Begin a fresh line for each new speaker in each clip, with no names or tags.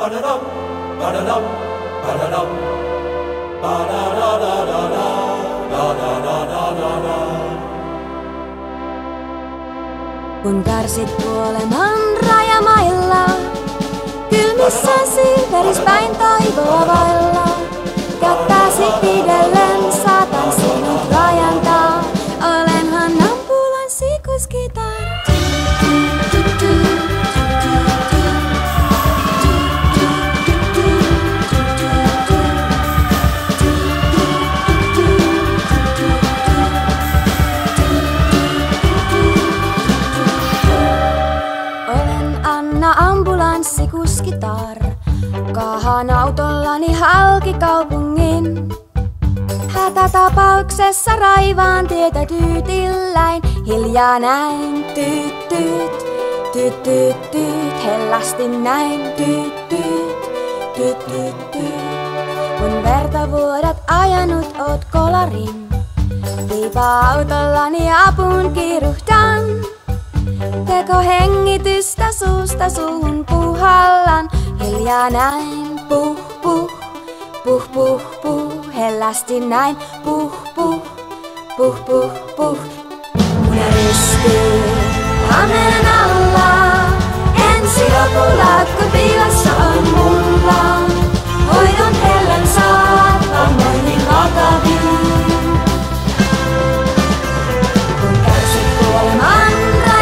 Ba-da-dum, ba-da-dum, ba-da-dum, ba-da-da-da-da-da, da-da-da-da-da-da.
Kun kärsit kuoleman rajamailla, kylmissä silverispäin toivoa vailla, kättäsi pidellen saatan sinut rajantaa. Olenhan ambulanssikuskitar. Ambulanssikuskitar, kaahaan autollani halki kaupungin. Hätätapauksessa raivaan tietä tyytilläin, hiljaa näin tyyt tyyt, tyyt tyyt tyyt, hellästi näin tyyt tyyt, tyyt tyyt tyyt. Kun verta vuodat ajanut oot kolarin, piipaa autollani apuun kiiruhdan. Teko hengitystä suusta suuhun puhallan, hiljaa näin puh puh, puh puh puh, hellästi näin puh puh, puh puh puh. Munä ristyy hameen alla, ensi lopulaakko piilossa on mulla. Hoidon hellän saat, vammoihin vakaviin. Kun kärsit kuoleman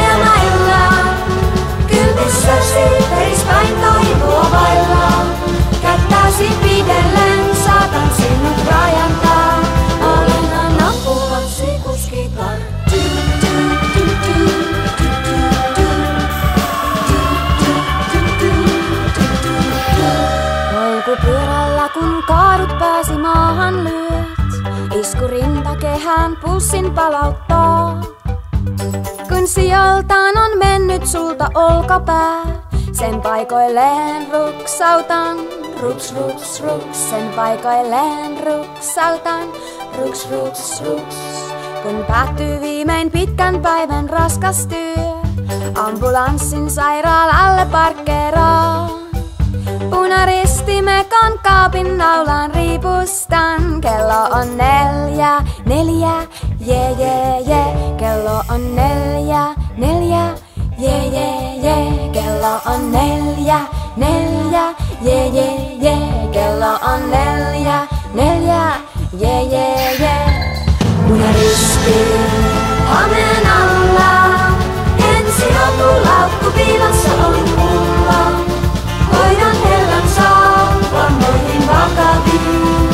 silverispäin toivoa vailla, kättäsi pidellen saatan sinut rajantaa. Olenhan ambulanssikuskitar. Polkupyörällä kun kaadut pääsi maahan lyöt, isku rintakehään pulssin palauttaa. Kun sijaltaan on mennyt sulta olkapää, sen paikoilleen ruksautan, ruks ruks ruks. Sen paikoilleen ruksautan, ruks ruks ruks. Kun päättyy viimein pitkän päivän raskas työ, ambulanssin sairaalalle parkkeeraan. Punaristimekan kaapin naulaan riipustan. Kello on 4, 4, je je je. Kello on 4, 4, je je je. Kello on 4, 4, je je je. Kello on 4, 4, je je je. Punaristi hameen alla, ensi lopulaukku piilossa on mulla. Hoidan hellän saa, vammoihin vakaviin.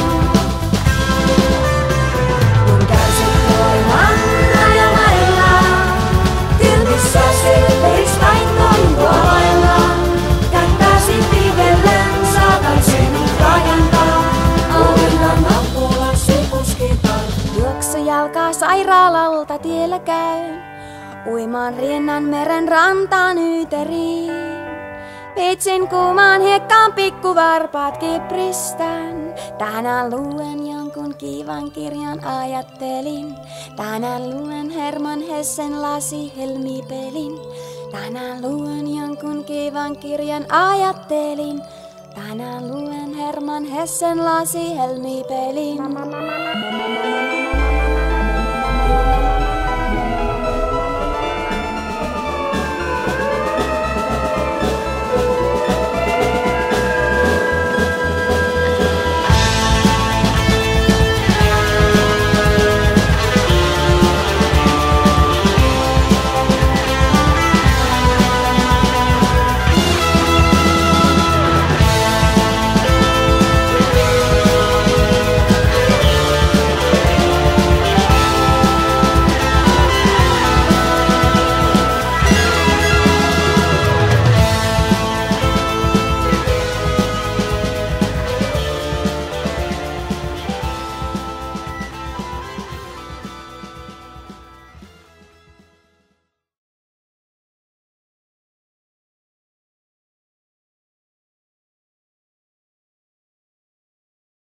Kun kärsit kuoleman rajamailla, kylmissä silverispäin toivoa vailla, kättäsi pidellen saatan sinut rajantaa. Olenhan ambulanssikuskitar. Juoksujalkaa sairaalalta tiellä käyn, uimaan riennan meren rantaan Yyteriin. Vitsin kuumaan hiekkaan pikkuvarpaat kipristän. Tänään luen jonkun kivan kirjan ajattelin. Tänään luen Herman Hessen lasihelmipelin. Tänään luen jonkun kivan kirjan ajattelin. Tänään luen Herman Hessen lasihelmipelin.